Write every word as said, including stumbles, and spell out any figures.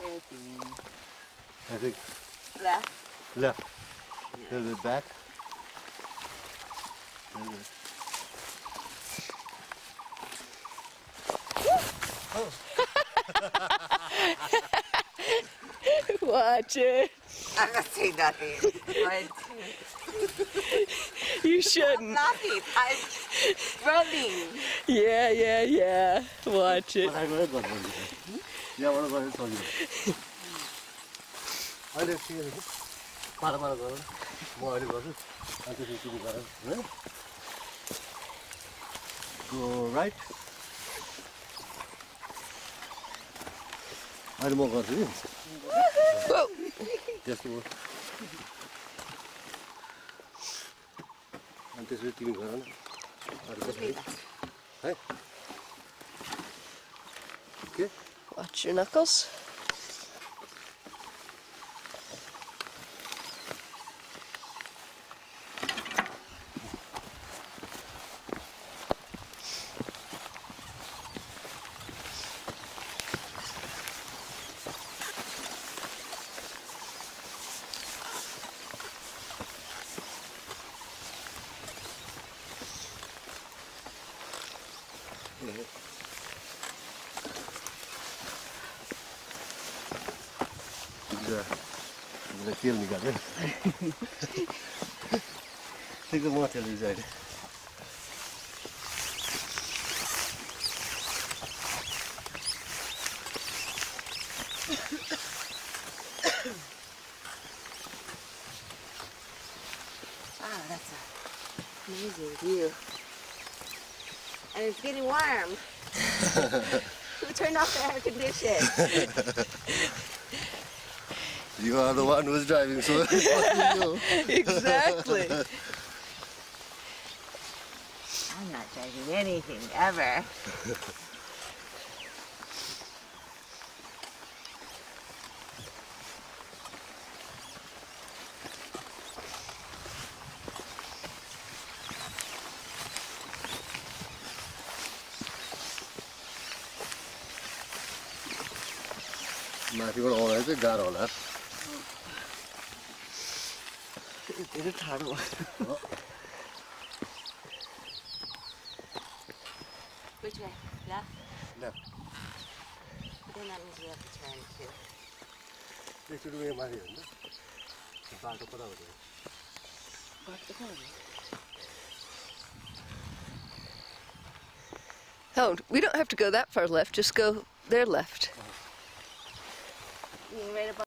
I think Left. left. A little bit back. A little bit. Oh. Watch it. I'm not saying nothing. Right. You I'm shouldn't. laughing. I'm running. Yeah, yeah, yeah. Watch it. I'm going to go. Yeah, I'm going to go. I'm going to go. Para para go. I'm going to go. I'm going to go. Go right. I'm going to go. Whoa. Just go. And this is the one. Hey. Okay. Watch your knuckles. Yeah, I'm going to kill me, guys. Take the water inside. Wow, that's an amazing view. And it's getting warm. Who turned off the air conditioner? You are the one who's driving, so you. Exactly. I'm not driving anything ever. माथिबाट आउँदा चाहिँ गाह्रो होला Did it hard one. Which way? Left? Left. Then that means we have to turn too. एकचोटि उयो माथि हेर्नु बाटो कता हो Oh, we don't have to go that far left. Just go there left. You right above